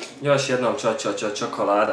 Još jednom čokolada.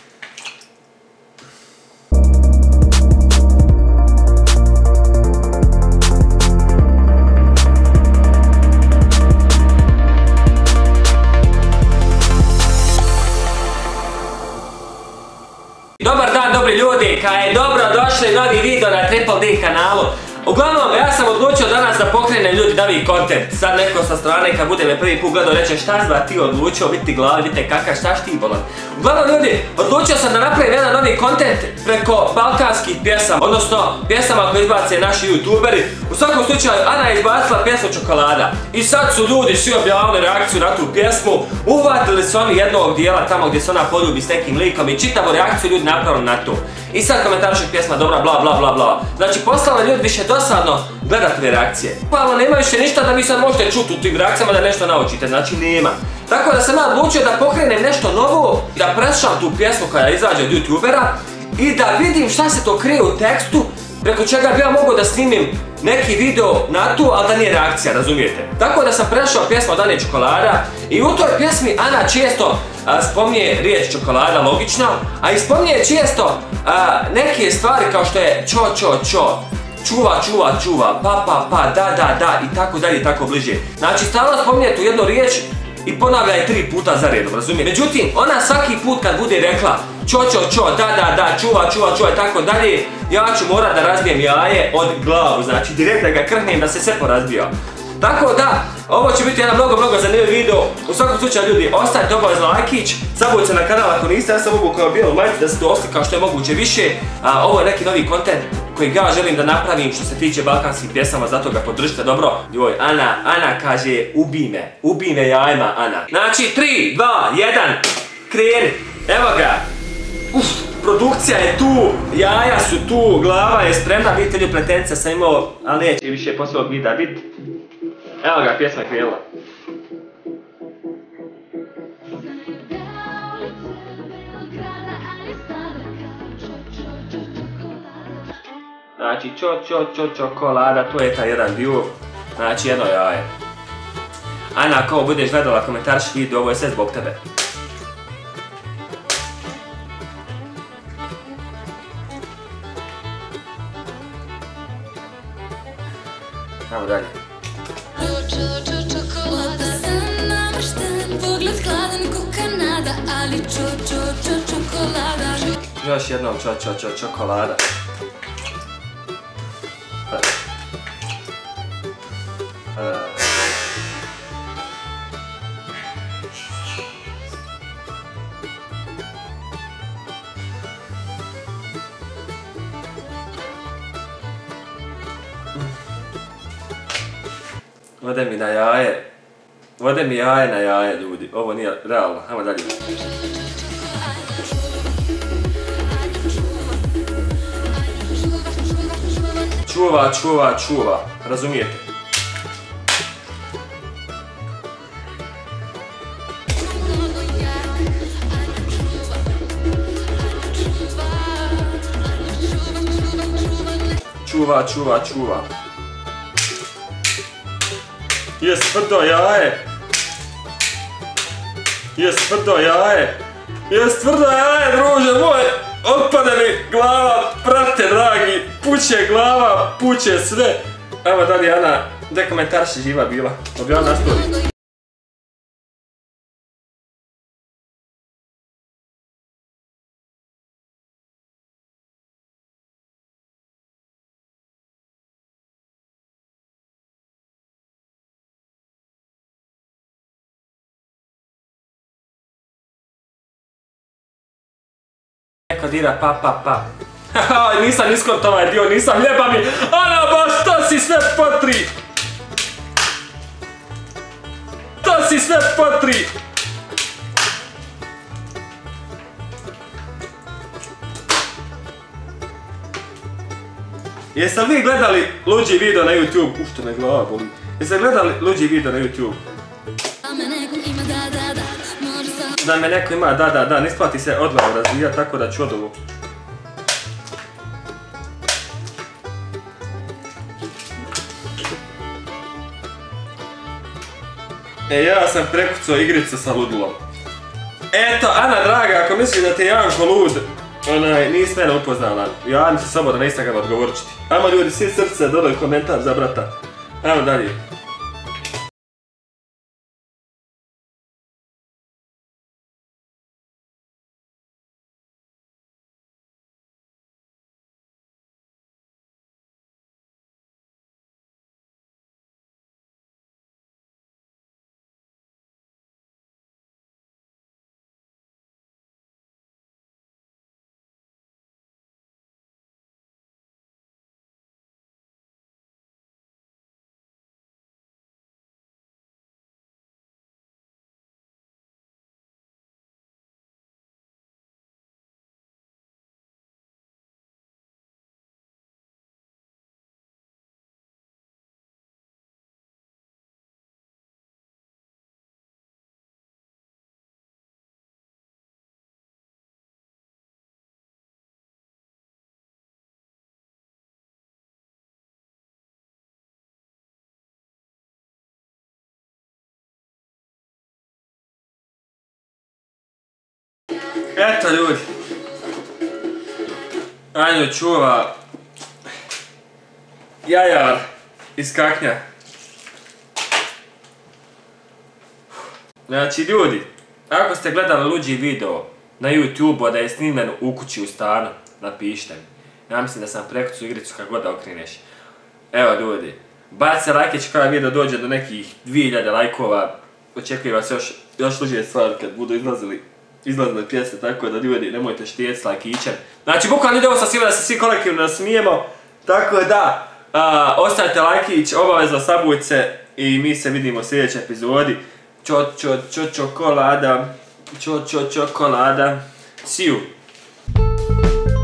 Dobar dan, dobri ljudi, kaj je dobro došli novi video na Triple D kanalu. Uglavnom, ja sam odlučio danas da pokrenem ljudi novi kontent. Sad neko sa strane kad bude me prvi put gledao reće šta zba ti odlučio, biti glavi, vidite kakav, šta ti bolan. Uglavnom ljudi, odlučio sam da napravim jedan novi kontent preko balkanskih pjesama, odnosno pjesama koje izbace naši youtuberi. U svakom slučaju, Ana je izbacila pjesmu Čokolada. I sad su ljudi svi objavili reakciju na tu pjesmu, uhvatili su oni jednog dijela tamo gdje se ona poljubi s nekim likom i čitavu reakciju ljudi napravili na to. I sad komentarišu pjesma dobra bla bla bla bla. Znači postalo ljudi više dosadno gledati te reakcije. Pa nema više ništa da vi sad možete čuti u tim reakcijama da nešto naučite, znači nema. Tako da sam ja odlučio da pokrenem nešto novo, da preslušam tu pjesmu koja izađe od youtubera i da vidim šta se to krije u tekstu preko čega bi ja mogao da snimim neki video na to, ali da nije reakcija, razumijete? Tako da sam prešao pjesmu od Ane Čokolada i u toj pjesmi Ana često spominje riječ čokolada, logično, a i spominje često neke stvari kao što je čo, čuva, pa, da i tako dalje i tako bliže. Znači stalno spominje tu jednu riječ i ponavlja je 3 puta za redom, razumije? Međutim, ona svaki put kad bude rekla čo, da, čuva i tako dalje, ja ću morat da razbijem jaje od glavu, znači direkt da ga krhnem da se sve porazbija. Tako da, ovo će biti jedan mnogo zanimljiv video. U svakom slučaju ljudi, ostavite obavezno lajkić, zabudite se na kanal ako niste, ja sam mogu kao bijelo majicu da se to oslika što je moguće više. Ovo je neki novi kontent koji ja želim da napravim što se tiče balkanskih pjesama, zato ga podržite dobro. Joj, Ana kaže ubij me jajima, Ana. Znači, 3, 2, 1, kreni, evo ga. Produkcija je tu, jaja su tu, glava je spremna, vidite li pletence sam imao, ali neće više poslije ovog videa biti. Evo ga, pjesma je krenula. Znači, čokolada, to je taj jedan dio, znači jedno jaje. Ana, ako budeš gledala komentariš video, ovo je sve zbog tebe. Ajmo dalje. Još jednom čokolada. Ode mi jaje na jaje, ljudi. Ovo nije realno. Ajmo dalje. Čuva. Razumijete? Čuva. Jes tvrdo jaje, druže moj, otpade mi glava, prate dragi, puće glava, puće sve. Evo dalje Ana, gdje komentarši živa bila, objavila na story. Neko dira pa. Nisam iskort ovaj dio, nisam ljeba mi. Ana baš to si sve potri. Jeste li vi gledali luđi video na YouTube? Što me glava boli. Jeste li gledali luđi video na YouTube? Da me neko ima, da, ne isplati se odlavo razvijati, tako da ću od ovo. Ja sam prekucao igricu sa ludilom. Eto, Ana draga, ako misliš da te je Janko lud, nisi mene upoznala. Javim se slobodno na Instagram odgovorit ću ti. Ajmo ljudi, svi srce, dodaj komentar za brata. Ajmo dalje. Eto ljudi, Anju čuva jajar iz kaknja. Znači ljudi, ako ste gledali luđi video na YouTube-u da je snimljen u kući u stanu, napišite mi. Ja mislim da sam prekucu igricu kako god da okreneš. Evo ljudi, bacite lajkić kada video dođe do nekih 2000 lajkova. Očekujem vas još luđe stvari kad budu izlazile pjesme, tako da ljudi nemojte štijeti s lajkićem. Znači bukvalno ide ovo sa svima da se svi kolektivno nasmijemo, tako da ostavite lajkić, obavezno sabujte i mi se vidimo u sljedećoj epizodi. Čokolada, see you.